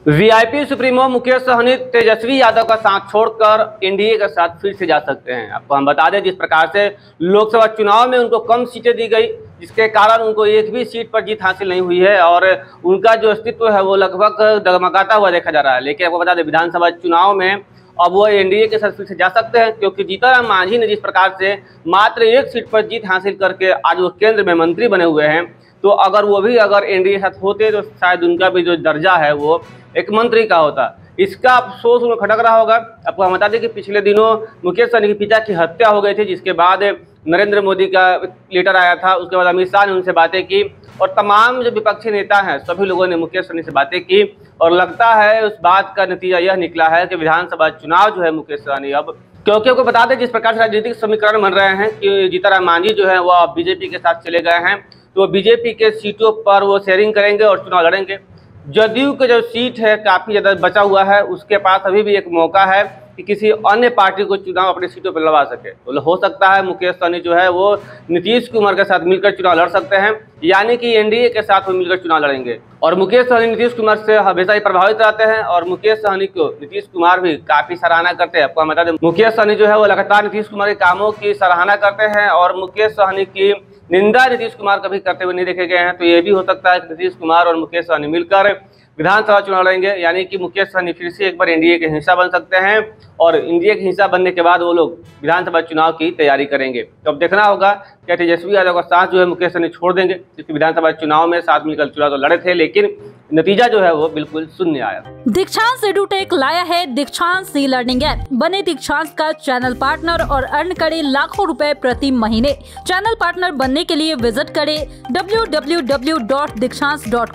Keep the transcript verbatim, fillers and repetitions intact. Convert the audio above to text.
VIP supremo Mukesh Sahani Tejashwi Yadav का साथ छोड़कर एनडीए के साथ फिर से जा सकते हैं। आपको हम बता दें, जिस प्रकार से लोकसभा चुनाव में उनको कम सीटें दी गई, जिसके कारण उनको एक भी सीट पर जीत हासिल नहीं हुई है और उनका जो अस्तित्व है वो लगभग डगमगाता हुआ देखा जा रहा है। लेकिन आपको बता दें, विधानसभा चुनाव में अब वो एनडीए के साथ फिर से जा सकते हैं, क्योंकि जीतन मांझी ने जिस प्रकार से मात्र एक सीट पर जीत हासिल करके आज वो केंद्र में मंत्री बने हुए हैं, तो अगर वो भी अगर एनडीए के साथ होते तो शायद उनका भी जो दर्जा है वो एक मंत्री का होता। इसका अफसोस उन्हें खटक रहा होगा। आपको हम बता दें कि पिछले दिनों मुकेश सहनी के पिता की हत्या हो गई थी, जिसके बाद नरेंद्र मोदी का लेटर आया था। उसके बाद अमित शाह ने उनसे बातें की और तमाम जो विपक्षी नेता हैं सभी लोगों ने मुकेश सहनी से बातें की और लगता है उस बात का नतीजा यह निकला है कि विधानसभा चुनाव जो है मुकेश सहनी अब, क्योंकि आपको बता दें जिस प्रकार से राजनीतिक समीकरण बन रहे हैं कि जीतन मांझी जो है वह बीजेपी के साथ चले गए हैं, तो बीजेपी के सीटों पर वो शेयरिंग करेंगे और चुनाव लड़ेंगे। जदयू के जो सीट है काफ़ी ज़्यादा बचा हुआ है, उसके पास अभी भी एक मौका है कि किसी अन्य पार्टी को चुनाव अपनी सीटों पर लड़वा सके। तो हो सकता है मुकेश सहनी जो है वो नीतीश कुमार के साथ मिलकर चुनाव लड़ सकते हैं, यानी कि एनडीए के साथ वो मिलकर चुनाव लड़ेंगे। और मुकेश सहनी नीतीश कुमार से हमेशा ही प्रभावित रहते हैं और मुकेश सहनी को नीतीश कुमार भी काफ़ी सराहना करते हैं। आपको हम बता दें, मुकेश सहनी जो है वो लगातार नीतीश कुमार के कामों की सराहना करते हैं और मुकेश सहनी की निंदा नीतीश कुमार कभी करते हुए नहीं देखे गए हैं। तो ये भी हो सकता है कि नीतीश कुमार और मुकेश सहनी मिलकर विधानसभा चुनाव लड़ेंगे, यानी कि मुकेश सहनी फिर से एक बार एनडीए के हिस्सा बन सकते हैं और एनडीए के हिस्सा बनने के बाद वो लोग विधानसभा चुनाव की तैयारी करेंगे। तो अब देखना होगा क्या तेजस्वी यादव का साथ जो है मुकेश सहनी छोड़ देंगे, क्योंकि विधानसभा चुनाव में साथ मिलकर चुनाव तो लड़े थे लेकिन नतीजा जो है वो बिल्कुल शून्य आया। दीक्षांत एडुटेक लाया है दीक्षांत ई लर्निंग ऐप। बने दीक्षांत का चैनल पार्टनर और अर्न करे लाखों रुपए प्रति महीने। चैनल पार्टनर बनने के लिए विजिट करें W W W dot Dikshant dot